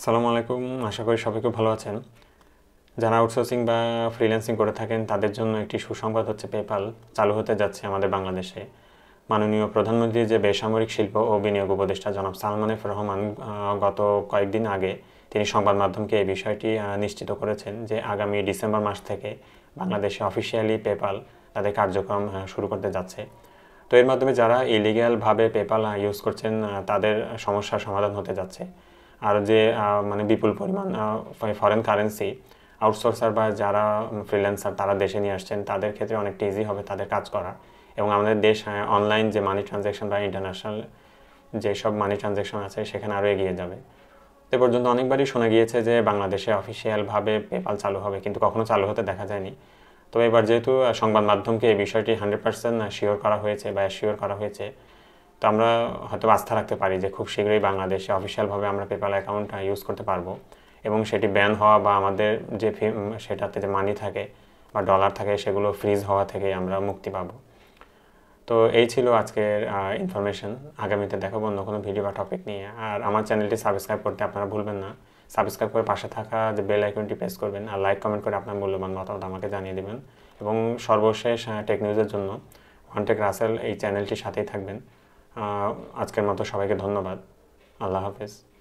আসসালামু আলাইকুম। আশা করি সবাই খুব ভালো আছেন। যারা আউটসোর্সিং বা ফ্রিল্যান্সিং করে থাকেন তাদের জন্য একটি সুসংবাদ হচ্ছে পেপ্যাল চালু হতে যাচ্ছে আমাদের বাংলাদেশে। মাননীয় প্রধানমন্ত্রী যে বেসামরিক শিল্প ও বিনিয়োগ উপদেষ্টা জনাব সালমান এফ রহমান গত কয়েকদিন আগে তিনি সংবাদ মাধ্যমকে এই বিষয়টি নিশ্চিত করেছেন যে আগামী ডিসেম্বর মাস থেকে বাংলাদেশে অফিসিয়ালি পেপ্যাল তাদের কার্যক্রম শুরু করতে যাচ্ছে। তো এর মাধ্যমে যারা ইলিগ্যালভাবে পেপ্যাল ইউজ করছেন তাদের সমস্যার সমাধান হতে যাচ্ছে। আর যে মানে বিপুল পরিমাণ ফরেন কারেন্সি আউটসোর্সার বা যারা ফ্রিল্যান্সার তারা দেশে নিয়ে আসছেন তাদের ক্ষেত্রে অনেকটা ইজি হবে তাদের কাজ করা। এবং আমাদের দেশ অনলাইন যে মানি ট্রানজ্যাকশন বা ইন্টারন্যাশনাল যেসব মানি ট্রানজ্যাকশন আছে সেখানে আরও এগিয়ে যাবে। এ পর্যন্ত অনেকবারই শোনা গিয়েছে যে বাংলাদেশে অফিসিয়ালভাবে পেপ্যাল চালু হবে, কিন্তু কখনো চালু হতে দেখা যায়নি। তো এবার যেহেতু সংবাদ মাধ্যমকে এই বিষয়টি 100% শিওর করা হয়েছে বা অ্যাসিওর করা হয়েছে, তো আমরা হয়তো আস্থা রাখতে পারি যে খুব শীঘ্রই বাংলাদেশে অফিসিয়ালভাবে আমরা পেপ্যাল অ্যাকাউন্ট ইউজ করতে পারবো এবং সেটি ব্যান হওয়া বা আমাদের যে সেটাতে যে মানি থাকে বা ডলার থাকে সেগুলো ফ্রিজ হওয়া থেকে আমরা মুক্তি পাবো। তো এই ছিল আজকের ইনফরমেশন। আগামীতে দেখাবো অন্য কোনো ভিডিও বা টপিক নিয়ে। আর আমার চ্যানেলটি সাবস্ক্রাইব করতে আপনারা ভুলবেন না। সাবস্ক্রাইব করে পাশে থাকা যে বেল আইকনটি প্রেস করবেন আর লাইক কমেন্ট করে আপনার মূল্যবান মতামত আমাকে জানিয়ে দেবেন। এবং সর্বশেষ টেক নিউজের জন্য ওয়ানটেক রাসেল এই চ্যানেলটির সাথেই থাকবেন। আজকের মতো সবাইকে ধন্যবাদ। আল্লাহ হাফেজ।